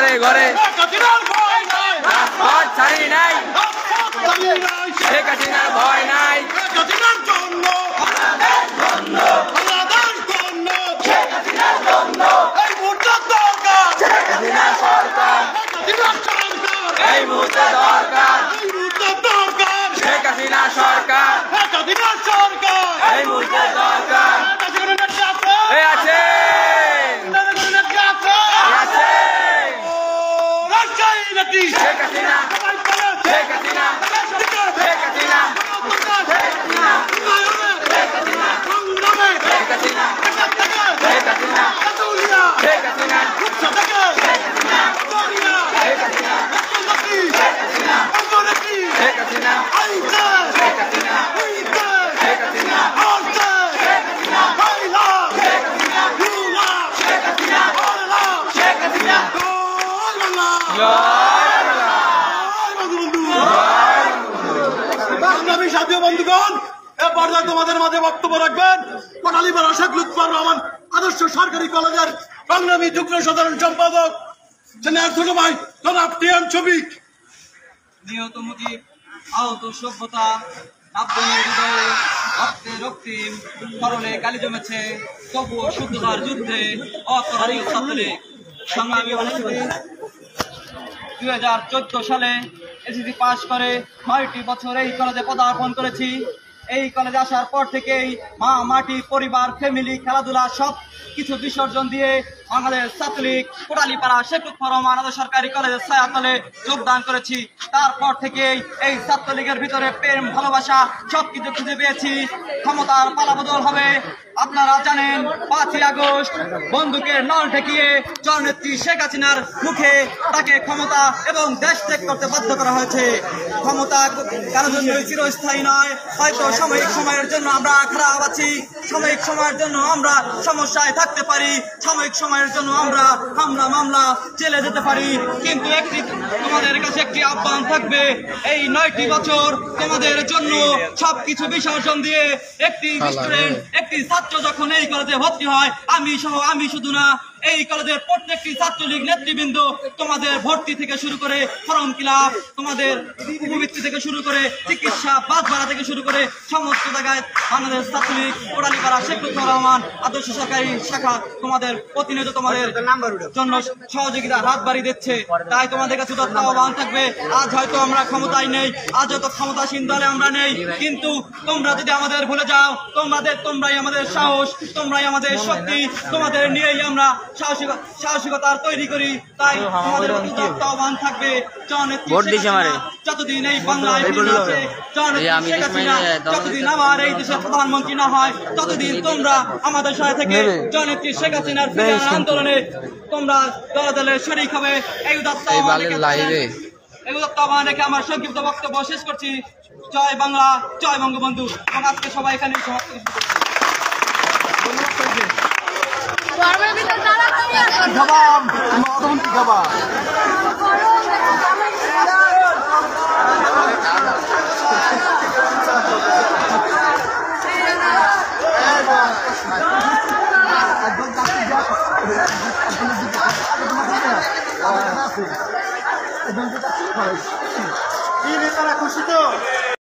ঘরে ঘরে রাজপথ ছাড়ি নাই, শেখ হাসিনার ভয় নাই। এই মুহূর্তে দরকার শেখ হাসিনা সরকার, এই মুহূর্তে দরকার। এই আছে শেখ হাসিনা, শেখ হাসিনা, শেখ হাসিনা, সাথীয় বন্ধুগণ, এ পর্যায়ে তোমাদের মাঝে বক্তব্য রাখবেন কোটালীপাড়া শেখ লুৎফর রহমান আদর্শ সরকারি কলেজের সংগ্রামী যুগ্ম সাধারণ সম্পাদক ছোট ভাই জনাব টিএম শফিক। নিহত মুজিব আহত সভ্যতা আব্দুলের হৃদয়ে রক্তে রক্তিম করণে কালি জমেছে, তবুও শুদ্ধতার যুদ্ধে অপরাধী ছাত্রলীগ সংগ্রামী অনুষ্ঠিত 2014 সালে এসএসসি পাশ করে 9টি বছর এই কলেজে পদার্পণ করেছি। এই কলেজে আসার পর থেকেই মা মাটি পরিবার ফ্যামিলি খেলাধুলা সব কিছু বিসর্জন দিয়ে বাংলাদেশ ছাত্রলীগ কোটালীপাড়া শেখ লুৎফর রহমান আদর্শ সরকারি কলেজের ছায়াতলে যোগদান করেছি। তারপর থেকেই এই ছাত্রলীগের ভিতরে প্রেম ভালোবাসা সবকিছু খুঁজে পেয়েছি। ক্ষমতার পালাবদল হবে। আপনারা জানেন 5ই আগস্ট বন্দুকের নল ঠেকিয়ে জননেত্রী শেখ হাসিনার মুখে তাকে ক্ষমতা এবং দেশ ত্যাগ করতে বাধ্য করা হয়েছে। ক্ষমতা কারোর জন্য চিরস্থায়ী নয়, হয়তো সাময়িক সময়ের জন্য আমরা খারাপ আছি, সাময়িক সময়ের জন্য আমরা সমস্যায় থাকতে পারি, সাময়িক সময়ের জন্য আমরা হামলা মামলা জেলে যেতে পারি, কিন্তু তোমাদের কাছে একটি আহ্বান থাকবে, এই 9টি বছর তোমাদের জন্য সবকিছু বিসর্জন দিয়ে একটি স্টুডেন্ট একটি ছাত্র যখন এই কলেজে ভর্তি হয়, আমি শুধু না এই কলেজের প্রত্যেকটি ছাত্রলীগ নেতৃবৃন্দ তোমাদের ভর্তি থেকে শুরু করে ফর্ম ক্লাব, তোমাদের উপবৃত্তি থেকে শুরু করে চিকিৎসা বাস ভাড়া থেকে শুরু করে সমস্ত জায়গায় বাংলাদেশ ছাত্রলীগ কোটালীপাড়া শেখ লুৎফর রহমান আদর্শ সরকারি শাখা তোমাদের প্রতিনিয়ত তোমাদের জন্য সহযোগিতা হাত বাড়িয়ে দিচ্ছে। তাই তোমাদের কাছে আহ্বান থাকবে, আজ হয়তো আমরা ক্ষমতায় নেই, আজ হয়তো ক্ষমতাসীন দলে আমরা নেই, কিন্তু তোমরা যদি আমাদের ভুলে যাও, তোমরাই আমাদের সাহস, তোমরাই আমাদের শক্তি, তোমাদের নিয়েই আমরা সাহসিকতার তৈরি করি। তাই আমাদের আহ্বান থাকবে, যতদিন এই বাংলায় আছে, যতদিন আবার এই দেশের প্রধানমন্ত্রী না হয়, ততদিন তোমরা আমাদের সাথে থেকে জননেত্রী শেখ হাসিনার আন্দোলনে তোমরা দলে দলে শরীক হবে। এই উদাত্ত আহ্বান রেখে আমার সংক্ষিপ্ত বক্তব্য শেষ করছি। জয় বাংলা, জয় বঙ্গবন্ধু। এবং আজকে সবাই এখানে সমাপ্ত খুশি তো।